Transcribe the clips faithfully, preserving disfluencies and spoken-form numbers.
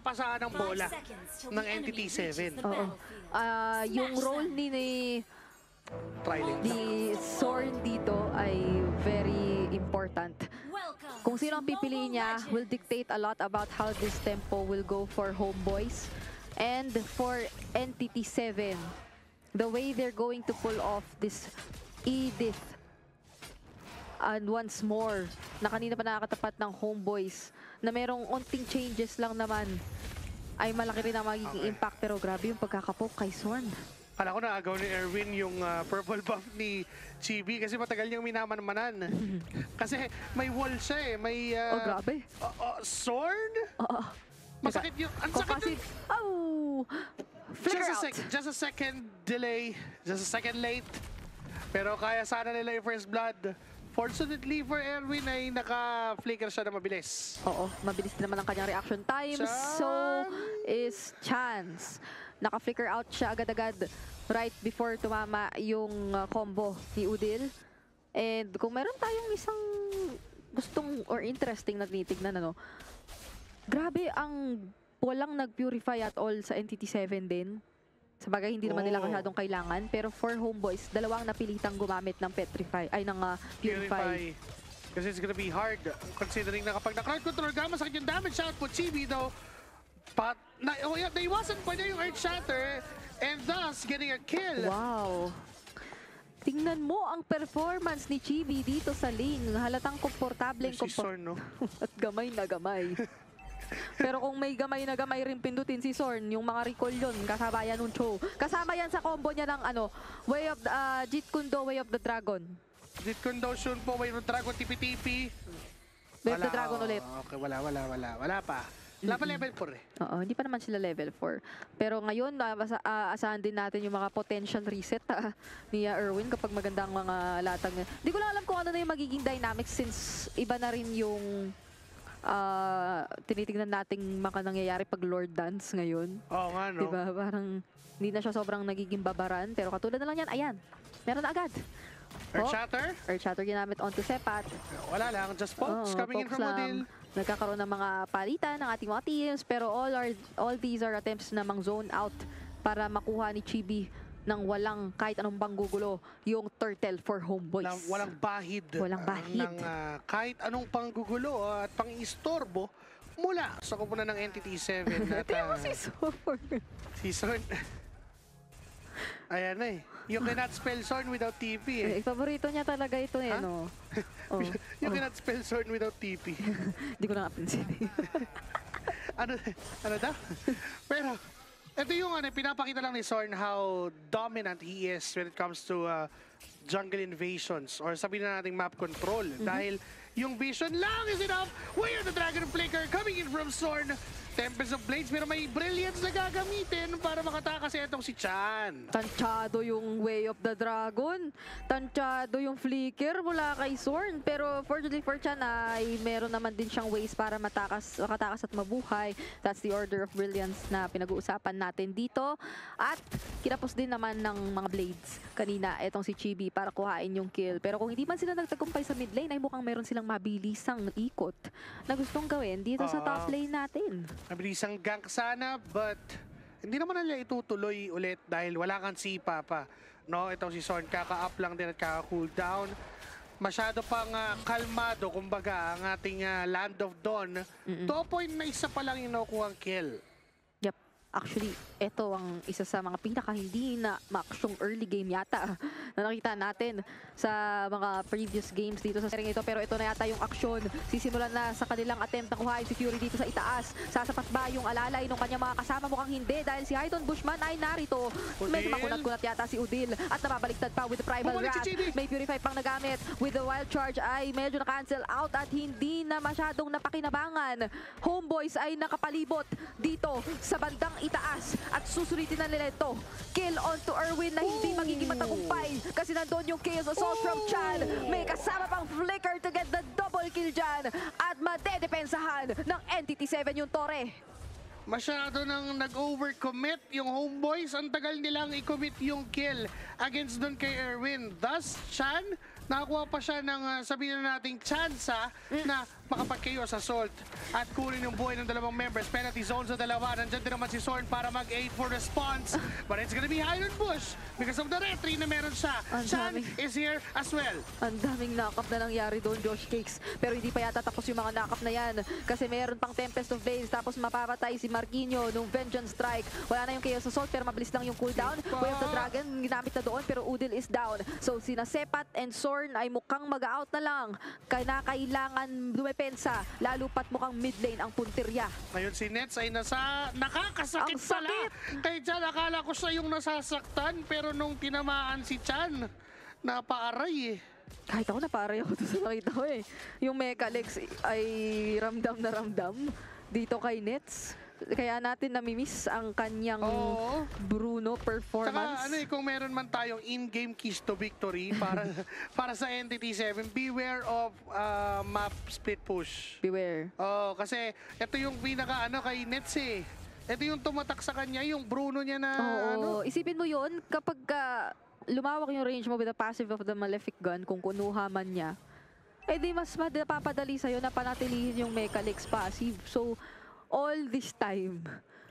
napapasaan ng bola ng N T T seven. Oo. Uh, yung role ni, ni, ni Zorn dito ay very important. Kung sino ang pipiliin niya will dictate a lot about how this tempo will go for Homeboys. And for N T T seven, the way they're going to pull off this Edith and once more, na kanina pa nakakatapat ng Homeboys, na merong onting changes lang naman, ay malaki rin ang magiging okay. impact. Pero grabe yung pagkakapoke kay Zorn. Kala ko na agaw ni Erwin yung uh, purple buff ni Chibi kasi matagal niyang minaman-manan. Kasi may wall siya eh. May... Uh, oh, grabe. Uh, uh, Zorn? Oo. Masakit yung... Ang sakit yung... Oh! Flicker just a out! Just a second delay. Just a second late. Pero kaya sana nila yung first blood. Fortunately for Erwin ay naka-flicker siya na mabilis. Oo, mabilis din naman ang kanyang reaction time. Chan! So is Chance. Naka-flicker out siya agad-agad right before tumama yung uh, combo ni Udil. And kung meron tayong isang gustong or interesting na tinitignan, ano, grabe ang walang nag-purify at all sa N T T seven din. Sabagay, hindi naman oh. nila masyadong kailangan. Pero for Homeboys, dalawang napilitang gumamit ng Petrify, ay ng uh, Purify. Purify. Kasi it's gonna be hard considering na kapag na-crowd control ka, masakit yung damage output. Chibi though, but, na, oh yeah, naiwasan pa niya yung Earth Shatter and thus getting a kill. Wow. Tingnan mo ang performance ni Chibi dito sa lane. Halatang komportableng komportable. No? At gamay na gamay. Pero kung may gamay na gamay rin pindutin si Zorn, yung mga recall yun, kasama yan ng Cho. Kasama yan sa combo niya ng ano, Way of the, uh, Jeet Kune Do, Way of the Dragon. Jeet Kune Do, Shun po, Way of the Dragon, tipi-tipi. Way of the Dragon oh, ulit. Okay, wala, wala, wala. Wala pa. Wala pa level four eh. Oo, hindi pa naman sila level four. Pero ngayon, uh, asa uh, asahan din natin yung mga potential reset uh, ni uh, Erwin kapag magandang mga latang. Hindi ko lang alam kung ano na yung magiging dynamics since iba na rin yung uh, tinitingnan nating maka nangyayari pag Lord Dance ngayon. Oo nga, no? Diba? Parang hindi na siya sobrang nagiging babaran. Pero katulad na lang yan, ayan, meron na agad. Earth Shatter? Earth Shatter ginamit onto Sepat. Wala lang, just pokes oh, coming pokes in from Udil. Nagkakaroon ng mga palitan ng ating mga teams, pero all are all these are attempts na mang zone out para makuha ni Chibi ng walang kahit anong panggugulo yung turtle for Homeboys. Na, walang bahid. Walang bahid. Ng, uh, kahit anong panggugulo at pang-istorbo mula sa kupunan ng N T T seven. Tingnan mo si Zorn. Si Zorn. Ayan na eh. You cannot spell Zorn without T P eh. Eh, paborito niya talaga ito eh, huh? no? Oh. You oh. cannot spell Zorn without T P. Hindi ko na napansin eh. ano, ano daw? Pero, ito yung ano, pinapakita lang ni Zorn how dominant he is when it comes to uh, jungle invasions or sabihin na nating map control. Mm-hmm. Dahil yung vision lang is enough. Way of the Dragon Flicker coming in from Zorn. Tempest of Blades, pero may Brilliance na gagamitin para makatakas itong si Chan. Tansyado yung Way of the Dragon. Tansyado yung Flicker mula kay Zorn. Pero fortunately for Chan ay meron naman din siyang ways para matakas, makatakas at mabuhay. That's the Order of Brilliance na pinag-uusapan natin dito. At kinapos din naman ng mga Blades kanina itong si Chibi para kuhain yung kill. Pero kung hindi man sila nagtagumpay sa mid lane, ay mukhang meron silang mabilisang ikot na gustong gawin dito uh, sa top lane natin. Mabilisang gank sana, but hindi naman nila itutuloy ulit dahil wala kang sipa pa. No, itong si Zorn, kaka-up lang din at kaka-cooldown. Masyado pang uh, kalmado, kumbaga, ang ating uh, Land of Dawn. Mm-mm. To a point na isa pa lang yung nakuha ang kill. Yep. Actually, ito ang isa sa mga pinaka hindi na maksyong early game yata na nakita natin sa mga previous games dito sa sharing ito. Pero ito na yata yung aksyon. Sisimulan na sa kanilang attempt na kuhain si Fury dito sa itaas. Sasapat ba yung alalay ng kanyang mga kasama? Mukhang hindi dahil si Hyton Bushman ay narito. Medyo makunat-kunat yata si Udil at napabaliktad pa with the Primal Wrath. May Purify pang nagamit with the Wild Charge ay medyo na-cancel out at hindi na masyadong napakinabangan. Homeboys ay nakapalibot dito sa bandang itaas at susulitin na nila ito. Kill onto Erwin na hindi Ooh. magiging matagumpay kasi nandun yung Chaos Assault Ooh. from Chan. May kasama pang Flicker to get the double kill dyan at madedepensahan ng N T T seven yung Torre. Masyado nang nag-overcommit yung Homeboys. Ang tagal nilang i-commit yung kill against dun kay Erwin. Thus, Chan, nakakuha pa siya ng uh, sabihin na nating chance mm. na makapag-K O sa Salt at kunin yung buhay ng dalawang members. Penalty zone sa dalawa. Nandyan din naman si Zorn para mag-aid for response. But it's gonna be Highland Bush because of the retry na meron siya. Ang Shan dami. is here as well. Ang daming knock-up na nangyari doon, Josh Cakes. Pero hindi pa yata tapos yung mga knock-up na yan. Kasi meron pang Tempest of Blaze. Tapos mapapatay si Marquinhos nung Vengeance Strike. Wala na yung Chaos Assault pero mabilis lang yung cooldown. Way of the Dragon ginamit na doon pero Udil is down. So sina Sepat and Zorn ay mukhang mag-out na lang. Kaya kailangan dumepensa. Lalo pat mukhang mid lane ang puntirya. Ngayon si Nets ay nasa nakakasakit Ang sakit! pala. Kay Chan, akala ko siya yung nasasaktan. Pero nung tinamaan si Chan, napaaray eh. Kahit ako naparay ako doon sa nakita ko eh. Yung Mechalex ay ramdam na ramdam dito kay Nets. Kaya natin namimiss ang kanyang Oo. Bruno performance. Saka ano eh, kung meron man tayong in-game keys to victory para para sa N T T seven, beware of uh, map split push. Beware. Oh, kasi ito yung pinaka ano kay Nets eh. Ito yung tumatak sa kanya, yung Bruno niya na Oo, ano. isipin mo yun kapag ah, lumawak yung range mo with the passive of the Malefic Gun, kung kunuha man niya, eh di mas mapapadali sa'yo na panatilihin yung Mechalex passive. So, all this time,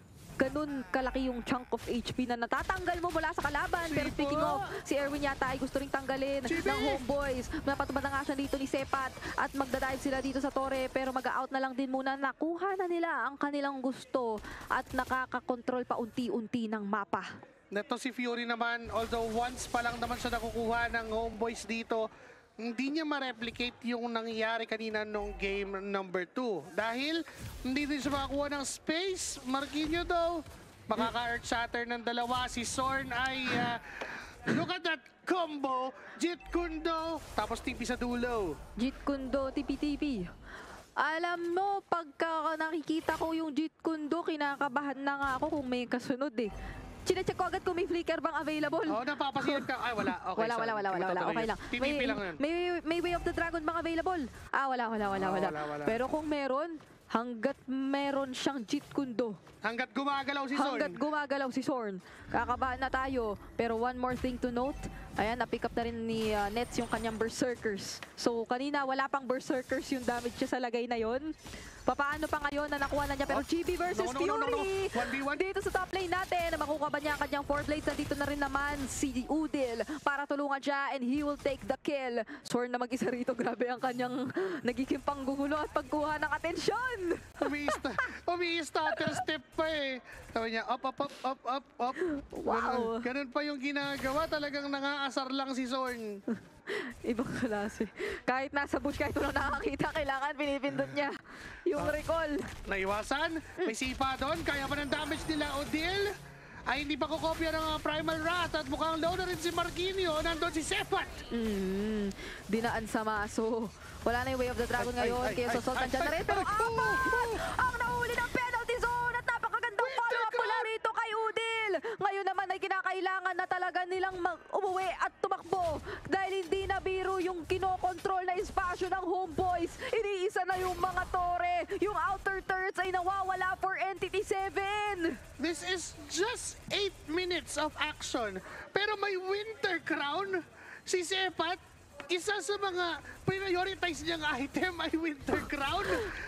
ganun kalaki yung chunk of H P na natatanggal mo mula sa kalaban. Pero Sipa! speaking of, si Erwin yata ay gusto ring tanggalin Sipa! ng Homeboys. Napatubad na nga siya dito ni Sepat at magdadive sila dito sa Torre pero mag-out na lang din muna. Nakuha na nila ang kanilang gusto at nakakakontrol pa unti-unti ng mapa. Neto si Fury naman, although once pa lang naman siya nakukuha ng Homeboys dito, hindi niya ma-replicate yung nangyayari kanina nung game number two. Dahil hindi din siya makakuha ng space. Marquinhos daw, makaka-earth shatter ng dalawa. Si Zorn ay, uh, look at that combo. Jit Kundo, tapos T P sa dulo. Jeet Kundo, T P T P. Alam mo, pagka nakikita ko yung Jeet Kundo, kinakabahan na nga ako kung may kasunod eh. Chine-check ko agad kung may flicker bang available. Oo, oh, napapasiyan ka. Ay, wala. Okay, wala, sorry. wala, wala, wala, wala. Okay lang. T V P lang yun. May, may Way of the Dragon bang available? Ah, wala, wala, wala, Oh, wala. wala, wala. Pero kung meron, hanggat meron siyang Jeet Kundo, Hanggat gumagalaw si Zorn. hanggat gumagalaw si Zorn, kakabahan na tayo. Pero one more thing to note, ayan, na-pick up na rin ni uh, Nets yung kanyang Berserkers. So, kanina wala pang Berserkers yung damage siya sa lagay na yon. Papaano pa ngayon na nakuha na niya? Pero Oh, G B versus no, no, no, no, no. Fury! one v one. Dito sa top lane natin, na makukuha ba niya ang kanyang four blades? Nandito na rin naman si Udil para tulungan siya and he will take the kill. Zorn na mag-isa rito. Grabe ang kanyang nagiging panggugulo at pagkuha ng atensyon. Umiista, umiista-stutter step pa eh. Sabi niya, up, up, up, up, up, up. Wow. Ganun, ganun pa yung ginagawa. Talagang nangaasar lang si Zorn. Ibang klase. Kahit nasa bush, kahit walang nakakita, kailangan pinipindot niya yung recall. Naiwasan, may sipa doon. Kaya pa ng damage nila, Odil. Ay hindi pa kukopya ng uh, Primal Wrath at mukhang low na rin si Marquinhos. Nandun si Sepat. Mm, dinaan sa maso. Wala na yung Way of the Dragon Ay, ay, ngayon. ay, Kaya ay, Sosol ay, nandyan na ay, rin. Pero ay, apat! oh, Ang nahuli ng penalty zone at napakagandang follow-up mula rito kay Udil. Ngayon naman ay kinakailangan na talaga nilang umuwi at tumakbo. Dahil hindi na biro yung kinokontrol na espasyo ng Homeboys. Iniisa na yung mga tore. Yung outer turrets ay nawawala for N T T seven. This is just eight minutes of action. Pero may Winter Crown. Si Sepat, isa sa mga prioritize niyang item ay Winter Crown.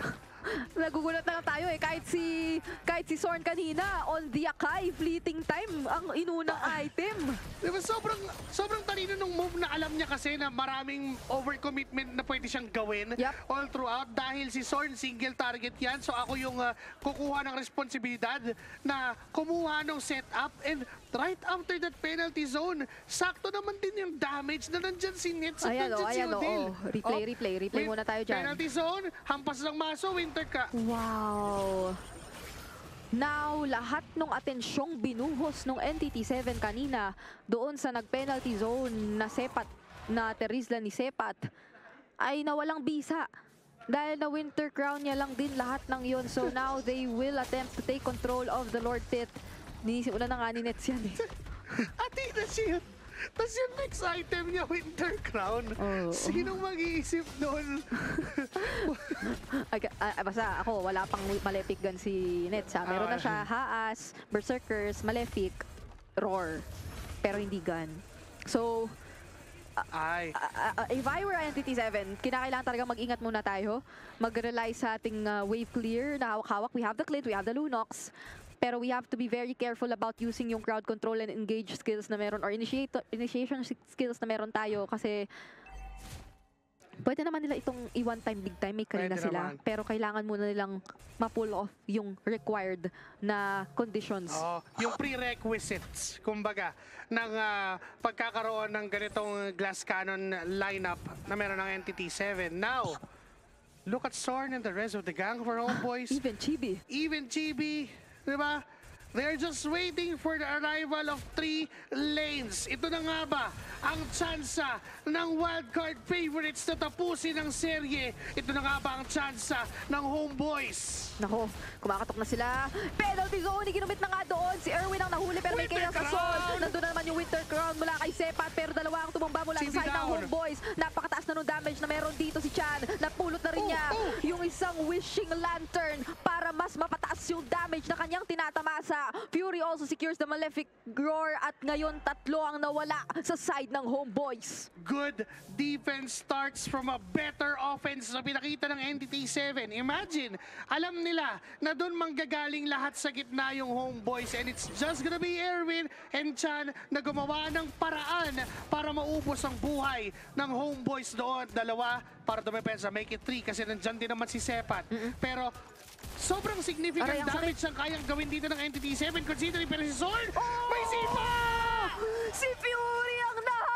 Nagugulat na lang tayo eh. Kahit si, kahit si Zorn kanina, on the Akai, fleeting time ang inunang item. Diba, sobrang, sobrang talino nung move na alam niya kasi na maraming overcommitment na pwede siyang gawin Yup. all throughout dahil si Zorn single target yan. So ako yung uh, kukuha ng responsibilidad na kumuha ng setup and right after that penalty zone, sakto naman din yung damage na nandyan si Nets at Ayan o, nandyan si ayan o. Odil. Oh. Replay, replay, replay wait, muna tayo dyan. Penalty zone, hampas ng maso, Winter ka. Wow! Now, lahat ng atensyong binuhos ng N T T seven kanina doon sa nag-penalty zone na Sepat, na Terizla ni Sepat, ay nawalang bisa. Dahil na Winter Crown niya lang din lahat ng yon. So now they will attempt to take control of the Lord Pit. Nisimulan na nga ni Nets yan eh. Atina siya. Tapos yung next item niya, Winter Crown. Oh. Sinong mag-iisip doon? Ay, ah, basta ako, wala pang Malefic gun si Nets ha. Meron na siya Haas, Berserkers, Malefic, Roar. Pero hindi gun. So, Ay, uh, uh, if I were Entity seven, kinakailangan talaga mag-ingat muna tayo. Mag-rely sa ating uh, wave clear na hawak-hawak. We have the Clint, we have the Lunox. Pero we have to be very careful about using yung crowd control and engage skills na meron or initiate, initiation skills na meron tayo kasi pwede naman nila itong i-one time, big time, may karina Pwede sila. naman. Pero kailangan muna nilang ma-pull off yung required na conditions. oh, yung prerequisites, kumbaga, ng ah, pagkakaroon ng ganitong glass cannon lineup na meron ng Entity seven. Now, look at Sorn and the rest of the gang for Homeboys. Even Chibi. Even Chibi, di ba? They're just waiting for the arrival of three lanes. Ito na nga ba ang tsansa ng wildcard favorites na tapusin ang serye? Ito na nga ba ang tsansa ng Homeboys? Nako, kumakatok na sila. Penalty zone, ginumit na nga doon. Si Erwin ang nahuli pero may Winter chaos sa Crown! Sol. Nandun na naman yung Winter Crown mula kay Sepat pero dalawa ang tumumba mula Cindy sa side ng down. Homeboys. Napakataas na nung damage na meron dito si Chan. Napulot na rin Oh, niya oh. yung isang wishing lantern para mas mapataas yung damage na kanyang tinatamasa. Fury also secures the Malefic Roar at ngayon tatlo ang nawala sa side ng Homeboys. Good defense starts from a better offense na pinakita ng Entity seven. Imagine, alam nila na doon manggagaling lahat sa gitna yung Homeboys and it's just gonna be Erwin and Chan na gumawa ng paraan para maubos ang buhay ng Homeboys doon. Dalawa para dumepensa, make it three kasi nandyan din naman si Sepat. Pero sobrang significant Aray, ang damage ang kayang gawin dito ng Entity seven considering pero si Zorn, Oh! may sipa! Si Fury ang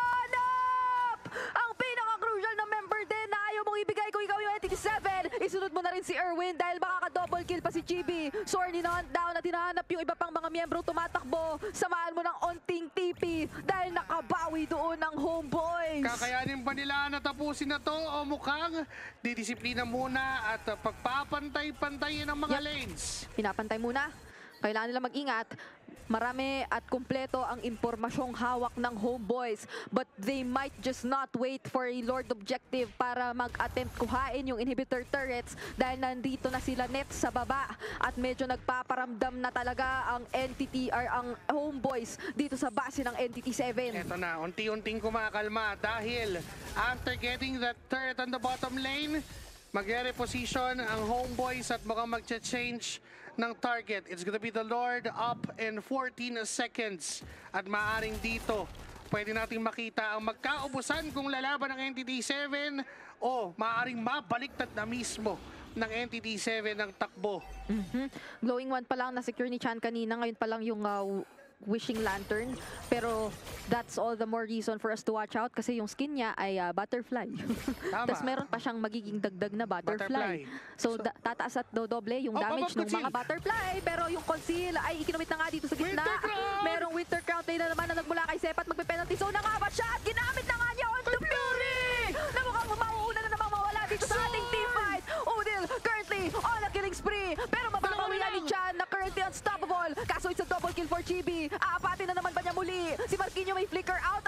nahanap! Ang pinaka-crucial na member din na ayaw mong ibigay kung ikaw yung Entity seven. Isunod mo na rin si Erwin dahil makaka-double kill pa si Chibi. Sorn in-hunt down at hinahanap yung iba pang mga miyembro tumatakbo. Samahan mo ng onting T P dahil nakabawi doon ng Homeboys. Kakayanin ba nila na tapusin na to o mukhang didisiplina muna at uh, pagpapantay-pantayin ang mga Yep. lanes? Pinapantay muna. Kailangan nila mag-ingat. Marami at kumpleto ang impormasyong hawak ng Homeboys. But they might just not wait for a Lord objective para mag-attempt kuhain yung inhibitor turrets dahil nandito na sila net sa baba at medyo nagpaparamdam na talaga ang entity or ang Homeboys dito sa base ng Entity seven. Eto na, unti-unting kumakalma dahil after getting that turret on the bottom lane, magre-reposition ang Homeboys at mukhang mag-change ng target. It's gonna be the Lord up in fourteen seconds. At maaring dito, pwede nating makita ang magkaubusan kung lalaban ng Entity seven o maaring mabaliktad na mismo ng Entity seven ng takbo. Mhm. Glowing one pa lang na secure ni Chan kanina. Ngayon pa lang yung uh, wishing lantern. Pero that's all the more reason for us to watch out kasi yung skin niya ay uh, butterfly. Tama. Tapos meron pa siyang magiging dagdag na butterfly. Butterfly. So, da- tataas at dodoble yung Oh, damage above ng mga conceal. butterfly. Pero yung conceal ay ikinumit na nga dito sa gitna. Winter Crown! Merong Winter Crown play na naman na nagmula kay Sepat. Magpe-penalty zone na nga ba siya? At ginamit na nga niya on the Fury! Na mukhang mauuna na namang mawala dito sa ating teamfight. Odil currently on a killing spree. Pero mababawian ni Chan na currently unstoppable. Kaso it's a double kill for Chibi. Aapatin na naman ba niya muli? Si Marquinhos may flicker out